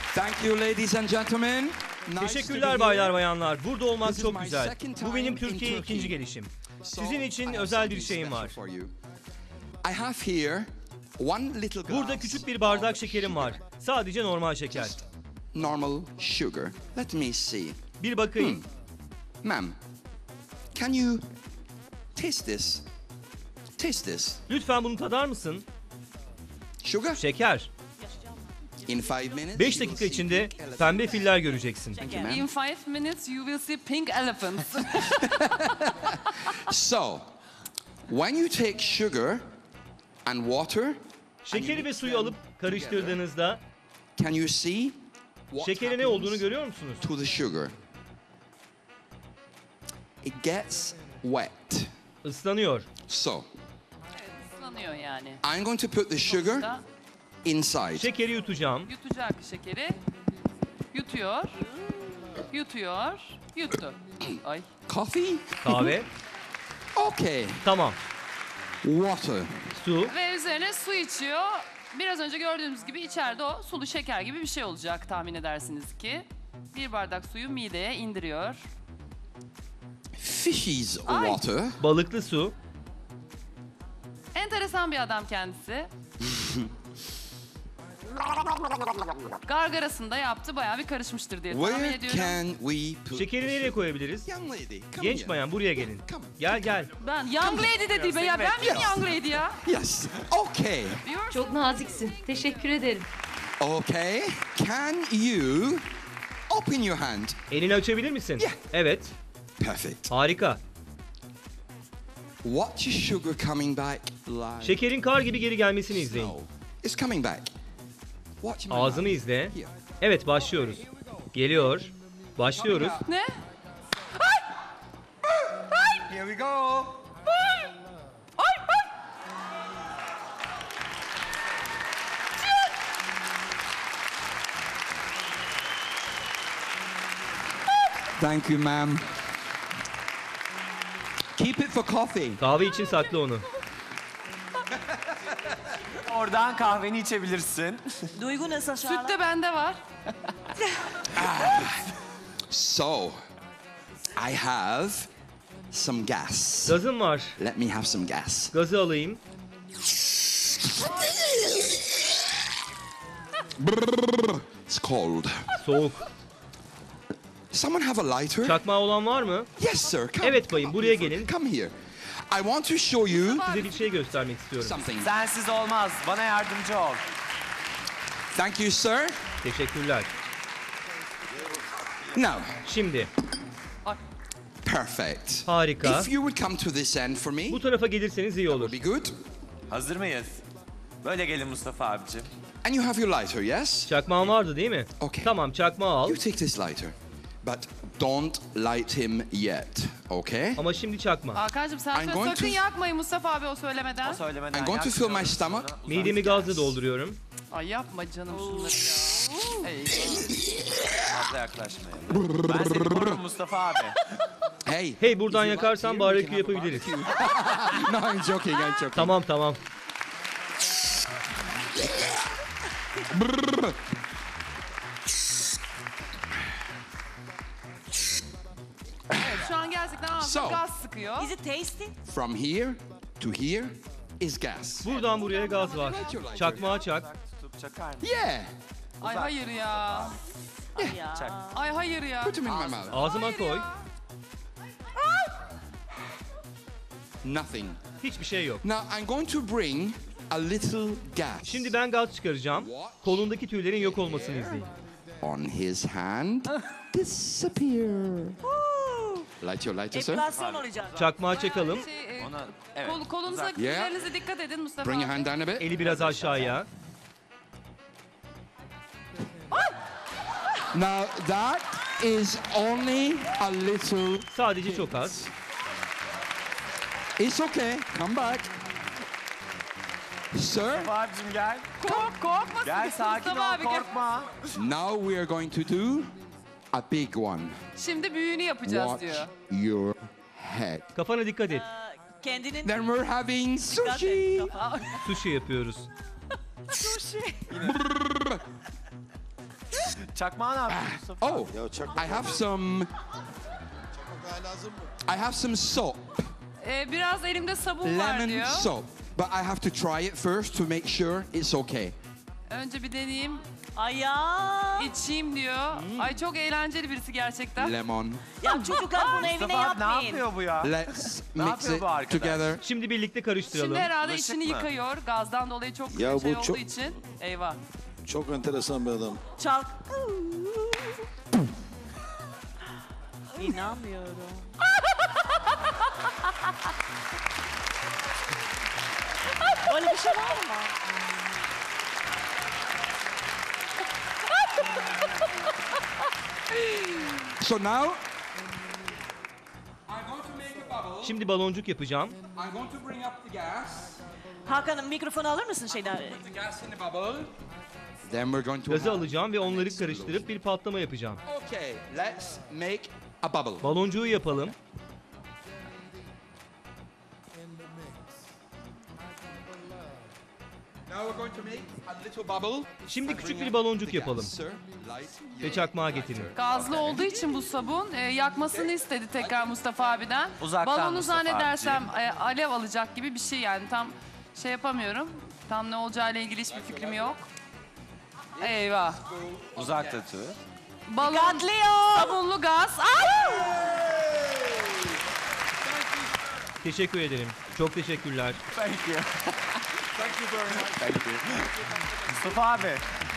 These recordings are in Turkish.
Thank you ladies and gentlemen. Teşekkürler baylar bayanlar. Burada olmak çok güzel. Bu benim Türkiye'ye ikinci gelişim. Sizin için özel bir şeyim var. Burada küçük bir bardak şekerim var. Sadece normal şeker. Normal sugar. Let me see. Bir bakayım. Ma'am, can you taste this? Taste this. Lütfen bunu tadar mısın? Sugar? Şeker. In 5 minutes. 5 dakika içinde pembe filler göreceksin. In 5 minutes you will see pink elephants. So, when you take sugar and water, Şekeri ve suyu alıp karıştırdığınızda can you see what şekerin ne olduğunu görüyor musunuz? to the sugar? It gets wet. Islanıyor. So, Islanıyor yani. I'm going to put the sugar Da inside. Şekeri yutacağım. yutacak şekeri. Yutuyor. Yutuyor. Yuttu. Ay. Coffee? Kahve. Okay. Tamam. Water. Su. Ve üzerine su içiyor. Biraz önce gördüğümüz gibi içeride o sulu şeker gibi bir şey olacak tahmin edersiniz ki. Bir bardak suyu mideye indiriyor. Fishes Ay. water. Balıklı su. Enteresan bir adam kendisi. Gargarasında yaptı, bayağı bir karışmıştır diye tahmin Where ediyorum. can we put Şekeri nereye koyabiliriz? young lady? Come Genç here. bayan buraya gelin. Gel gel. Ben young lady dedi be ya. Ben miyim young lady ya? Yes. Okay. Diyor. Çok naziksin. Teşekkür ederim. Okay. Can you open your hand? Elini açabilir misin? Yeah. Evet. Perfect. Harika. Watch your sugar coming back live. Şekerin kar gibi geri gelmesini izleyin. No. It's coming back. Watch my Ağzını mouth. izle. Here. Evet başlıyoruz. Geliyor. Başlıyoruz. Ne? Here we go. Thank you, ma'am. Keep it for coffee. Kahve için sakla onu. Oradan kahveni içebilirsin. Duygu nasıl aşağılar? Süt de bende var. So, I have some gas. Gazım var. Let me have some gas. Gazı alayım. It's cold. Soğuk. Someone have a lighter? Çakmağı olan var mı? Yes, sir. Come. Evet bayım, buraya gelin. Come here. I want to show you Size bir şey göstermek istiyorum. something. Sensiz olmaz. Bana yardımcı ol. Thank you, sir. Teşekkürler. Now, Şimdi perfect. harika. If you would come to this end for me, Bu tarafa gelirseniz iyi olur. would be good. Hazır mıyız? Böyle gelin Mustafa abicim. And you have your lighter, yes? Çakmağın vardı değil mi? Okay. Tamam çakmağı al. You take this lighter, but don't light him yet, okay? Ama şimdi çakma. Hakan'cığım sen I'm söyle, going sakın to- yakmayın Mustafa abi o söylemeden. O söylemeden I'm going to fill my yakmıyoruz. stomach. Sonra Midemi gazla dolduruyorum. Ay yapma canım şunları ya. Ey. fazla yaklaşmayalım. Ben seni korurum Mustafa abi. Hey. Hey buradan if you like yakarsan here, we barbekü can have a yapabiliriz. barbecue. No, I'm joking, I'm joking. Tamam tamam. Evet, şu an gerçekten ağzına So. gaz sıkıyor. Is it tasty? From here to here is gas. Buradan buraya gaz var. Çakmağı çak. Tutup çakar mı? Yeah. Ay hayır ya. Ay ya. Çak. Ay hayır ya. Put him in my mouth. Ağzıma Hayır koy. ya. Nothing. Hiçbir şey yok. Now I'm going to bring a little gas Şimdi ben gaz çıkaracağım. Kolundaki tüylerin yok olmasını izleyin. on his hand. Disappear. Light your lighter, sir. Enflasyon olacak. Çakmağı çakalım. Ona, evet. Kolunuza, Uzak. Yeah. ellerinize dikkat edin Mustafa Bring your abi. hand down a bit. Eli biraz aşağıya. Now that is only a little. Sadece çok az. It's okay. Come back. Sir, Mustafa abicim gel. Korkma Gel sakin Mustafa ol abi, gel. korkma. now we are going to do a big one. Şimdi büyüğünü yapacağız Watch diyor. your head. Kafana dikkat et. Kendinin Then we're having dikkat et sushi. kafa. Sushi yapıyoruz. Sushi. Çakmağı ne yapıyorsun Mustafa? Oh, I have some soap, Biraz elimde sabun var lemon diyor. soap. But I have to try it first to make sure it's okay. Önce bir deneyeyim, Ay ya. içeyim diyor. Ay çok eğlenceli birisi gerçekten. Lemon. Ya çocuklar bunu evine Mustafa abi ne yapmayın. yapıyor bu ya? Let's Ne mix yapıyor it bu arkadaş? together. Şimdi birlikte karıştıralım. Şimdi herhalde Bulaşık içini mı? yıkıyor. Gazdan dolayı çok Ya bu şey olduğu çok- için. Eyvah. Çok enteresan bir adam. Çal. İnanmıyorum. Böyle bir şey var mı? So now, Şimdi baloncuk yapacağım. I'm going to bring up the gas. Hakan'ım mikrofonu alır mısın şeyden? The gas in the bubble. Then we're going to. Gazı alacağım ve onları karıştırıp bir patlama yapacağım. Okay, let's make a bubble. Baloncuğu yapalım. Now we're going to make a little bubble. Şimdi küçük bir baloncuk yapalım. Sir, light. Ve çakmağı getirin. Gazlı olduğu için bu sabun yakmasını istedi tekrar Mustafa abiden. Uzaktan Balonu Mustafa zannedersem alev alacak gibi bir şey yani tam şey yapamıyorum. Tam ne olacağıyla ilgili hiçbir fikrim yok. Eyvah. Uzak tuttu. Balon, Dikkatli ol. sabunlu gaz. Ay! Teşekkür ederim. Çok teşekkürler. Thank you. Thank you very much. Thank you. Mustafa abi.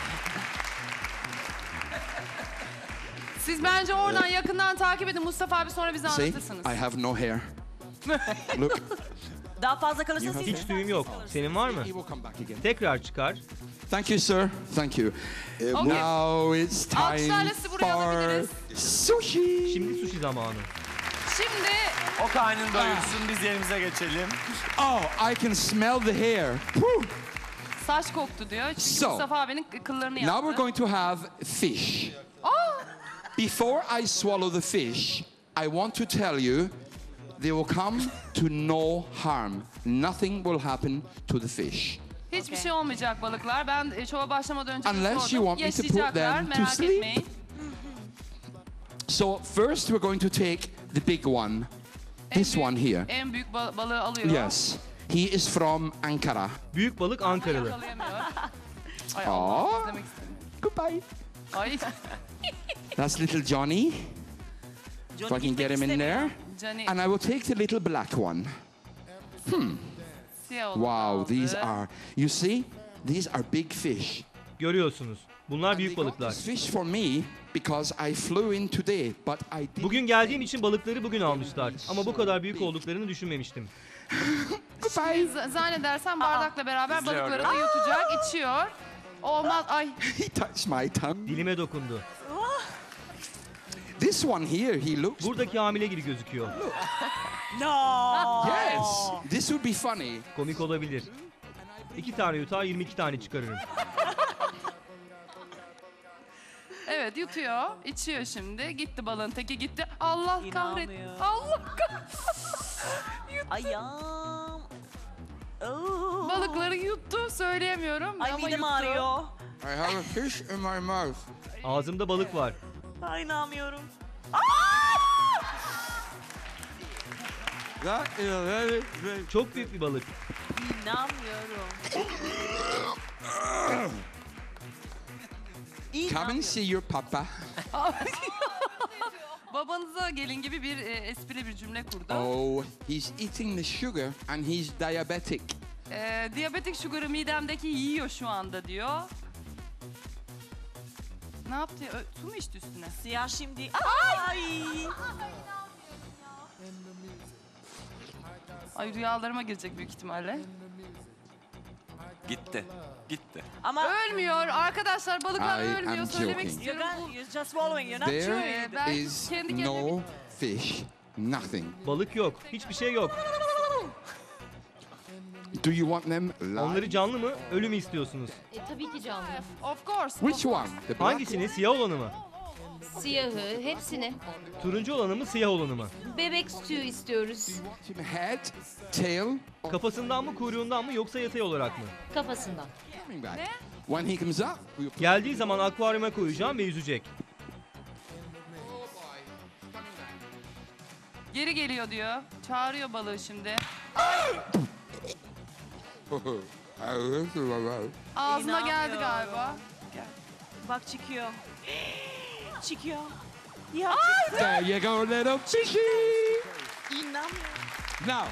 Siz bence oradan yakından takip edin Mustafa abi, sonra bize See, anlatırsınız. I have no hair. Look, Daha fazla kalırsa siz. Hiç tüyüm yok. Senin var mı? he will come back again. Tekrar çıkar. Thank you, sir. Thank you. Okay. Now it's time Alkışlarla sizi buraya for alabiliriz. sushi. Şimdi sushi zamanı. Şimdi O karnını doyursun, biz yerimize geçelim. Oh, I can smell the hair. Whew. saç koktu diyor. Çünkü So, Mustafa abinin kıllarını Now we're yaptı. going to have fish. Before I swallow the fish, I want to tell you they will come to no harm. Nothing will happen to the fish. Hiçbir şey olmayacak balıklar. Ben şova başlamadan önce de Unless you sordum. want me to put Yaşayacaklar, them to merak sleep. etmeyin. So first we're going to take the big one. This one here. En büyük balığı alıyor. Yes. He is from Ankara. Büyük balık Ankaralı. Yakalayamıyor. Ay Aa. Allah, izlemek istemiyorum. Goodbye. Ay That's little Johnny. If I can get him in there. Cani And I will take the little black one. siyah oldu. Wow, these aldı. are, you see, these are big fish. Görüyorsunuz. Bunlar büyük They got balıklar. this fish for me because I flew in today, but I didn't. Bugün geldiğim için balıkları bugün almışlar. Ama bu kadar büyük olduklarını düşünmemiştim. Goodbye. Zannedersem bardakla beraber İzliyorum. balıkları da yutacak, içiyor. Olmaz. Ay He touched my tongue. Dilime dokundu. This one here, he looks. Buradaki hamile gibi gözüküyor. No. Yes, this would be funny. Komik olabilir. 2 tane yutar 22 tane çıkarırım. evet yutuyor, içiyor şimdi. Gitti balığın teki gitti. Allah kahret. İnanmıyorum. Allah kahret. Ayağım. Oo. Balıkları yuttu, söyleyemiyorum Ay ama midem yuttu. ağrıyor. I have a fish in my mouth. Ağzımda balık var. Ay inanmıyorum. That is a very big. Çok büyük bir balık. İnanmıyorum. Come and see your papa. Babanıza gelin gibi bir esprili bir cümle kurdu. Oh, he's eating the sugar and he's diabetic. Diyabetik sugar'ı midemdeki yiyor şu anda diyor. Ne yaptı? Su mu içti üstüne? Siyah şimdi. Ay. Ay rüyalarıma girecek büyük ihtimalle. Gitti. Gitti. Ama Ölmüyor arkadaşlar, balıklar I ölmüyor. am Söylemek joking. istiyorum. you're just swallowing. You're not There chewing. Ben is kendi kendime no fish. Nothing. Balık yok. Hiçbir şey yok. Do you want them live? Onları canlı mı, ölü mü istiyorsunuz? Tabii ki canlı. Of course. Which one? The black Hangisini? Siyah olanı mı? Siyahı, hepsini. Turuncu olanı mı, siyah olanı mı? Bebek sütü istiyoruz. one? Head, tail, Kafasından mı, kuyruğundan mı yoksa yatay olarak mı? Kafasından. coming back. Ne? When he comes up, we'll Geldiği zaman akvaryuma koyacağım ve yüzecek. Geri geliyor diyor. Çağırıyor balığı şimdi. Ağzına geldi İnanmıyorum. galiba. Bak çıkıyor. Çıkıyor. Ya There you go, little fishy. inanmıyorum. Now,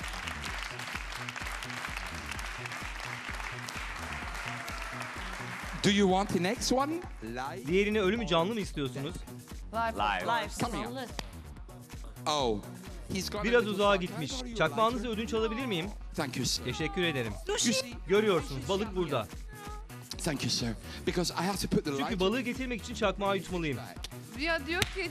do you want the next one? Live. Diğerini ölü mü canlı mı istiyorsunuz? Live. Coming up. Sallı. Oh, he's got a Biraz little uzağa fun. gitmiş. Can I borrow your Çakmağınızı lighter? ödünç alabilir miyim? Thank you, sir. Teşekkür ederim. Sushi. Görüyorsunuz balık burada. Thank you, sir. Because I have to put the Çünkü light. balığı getirmek için çakmağı yutmalıyım. Ya diyor ki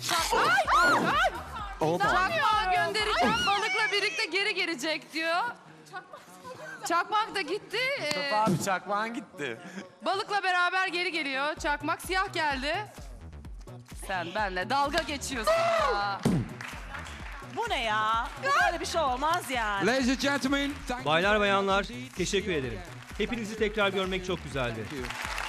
çakmağı göndereceğim, balıkla birlikte geri gelecek diyor. Çakmak da gitti. Abi çakmağın gitti. Balıkla beraber geri geliyor. Çakmak siyah geldi. Sen benimle dalga geçiyorsun ya. Bu ne ya? Böyle bir şey olmaz yani. Ladies and gentlemen, thank Baylar bayanlar teşekkür ederim. Hepinizi tekrar görmek çok güzeldi. you.